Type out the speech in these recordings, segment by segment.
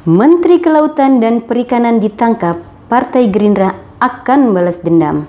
Menteri Kelautan dan Perikanan ditangkap, Partai Gerindra akan balas dendam.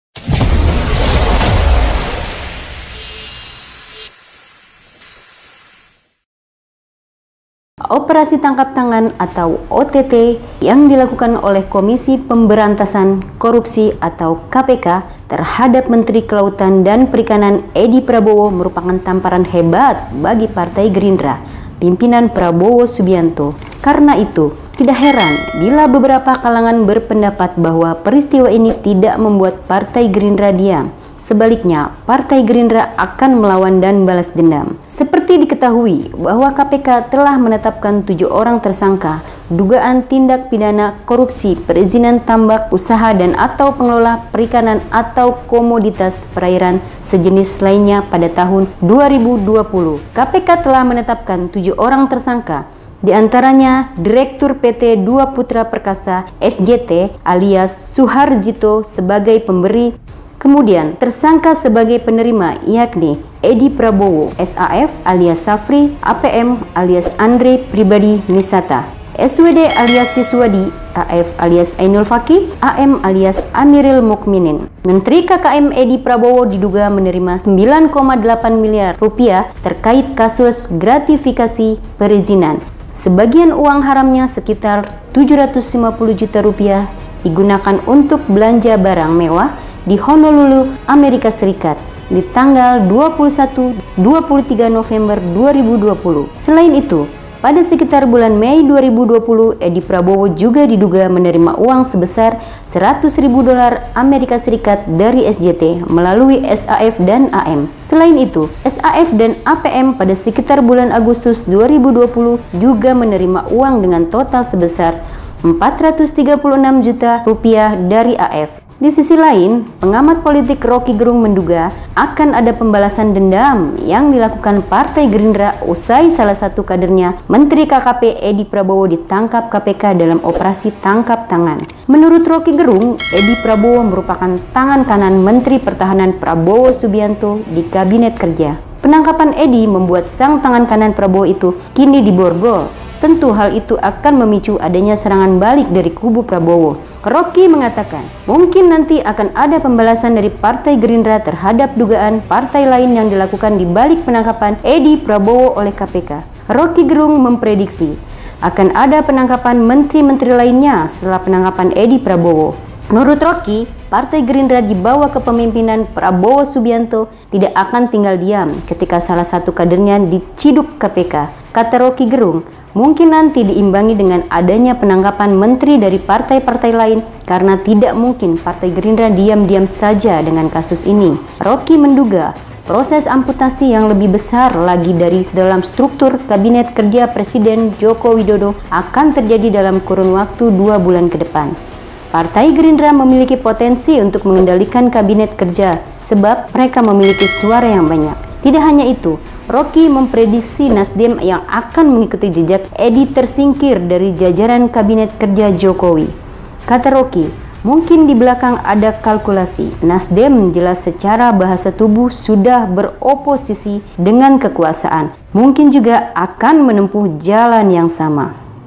Operasi tangkap tangan atau OTT yang dilakukan oleh Komisi Pemberantasan Korupsi atau KPK terhadap Menteri Kelautan dan Perikanan Edi Prabowo merupakan tamparan hebat bagi Partai Gerindra, pimpinan Prabowo Subianto. Karena itu, tidak heran bila beberapa kalangan berpendapat bahwa peristiwa ini tidak membuat Partai Gerindra diam. Sebaliknya, Partai Gerindra akan melawan dan balas dendam. Seperti diketahui bahwa KPK telah menetapkan 7 orang tersangka dugaan tindak pidana korupsi perizinan tambak usaha dan atau pengelola perikanan atau komoditas perairan sejenis lainnya pada tahun 2020. KPK telah menetapkan 7 orang tersangka, di antaranya Direktur PT Dua Putra Perkasa SJT alias Suharjito sebagai pemberi, kemudian tersangka sebagai penerima yakni Edi Prabowo SAF alias Safri, APM alias Andre Pribadi Nisata, SWD alias Siswadi, AF alias Ainul Fakih, AM alias Amiril Mukminin. Menteri KKM Edi Prabowo diduga menerima 9,8 miliar rupiah terkait kasus gratifikasi perizinan. Sebagian uang haramnya sekitar 750 juta rupiah digunakan untuk belanja barang mewah di Honolulu, Amerika Serikat di tanggal 21-23 November 2020. Selain itu, pada sekitar bulan Mei 2020, Edi Prabowo juga diduga menerima uang sebesar $100.000 Amerika Serikat dari SJT melalui SAF dan AM. Selain itu, SAF dan APM pada sekitar bulan Agustus 2020 juga menerima uang dengan total sebesar 436 juta rupiah dari AF. Di sisi lain, pengamat politik Rocky Gerung menduga akan ada pembalasan dendam yang dilakukan Partai Gerindra usai salah satu kadernya, Menteri KKP Edi Prabowo, ditangkap KPK dalam operasi tangkap tangan. Menurut Rocky Gerung, Edi Prabowo merupakan tangan kanan Menteri Pertahanan Prabowo Subianto di Kabinet Kerja. Penangkapan Edi membuat sang tangan kanan Prabowo itu kini diborgol. Tentu hal itu akan memicu adanya serangan balik dari kubu Prabowo. Rocky mengatakan, mungkin nanti akan ada pembalasan dari Partai Gerindra terhadap dugaan partai lain yang dilakukan di balik penangkapan Edi Prabowo oleh KPK. Rocky Gerung memprediksi akan ada penangkapan menteri-menteri lainnya setelah penangkapan Edi Prabowo. Menurut Rocky, Partai Gerindra di bawah kepemimpinan Prabowo Subianto tidak akan tinggal diam ketika salah satu kadernya diciduk KPK. Kata Rocky Gerung, mungkin nanti diimbangi dengan adanya penangkapan menteri dari partai-partai lain karena tidak mungkin Partai Gerindra diam-diam saja dengan kasus ini. Rocky menduga proses amputasi yang lebih besar lagi dari dalam struktur Kabinet Kerja Presiden Joko Widodo akan terjadi dalam kurun waktu 2 bulan ke depan. Partai Gerindra memiliki potensi untuk mengendalikan Kabinet Kerja sebab mereka memiliki suara yang banyak. Tidak hanya itu, Rocky memprediksi Nasdem yang akan mengikuti jejak Edi tersingkir dari jajaran Kabinet Kerja Jokowi. Kata Rocky, mungkin di belakang ada kalkulasi. Nasdem jelas secara bahasa tubuh sudah beroposisi dengan kekuasaan. Mungkin juga akan menempuh jalan yang sama.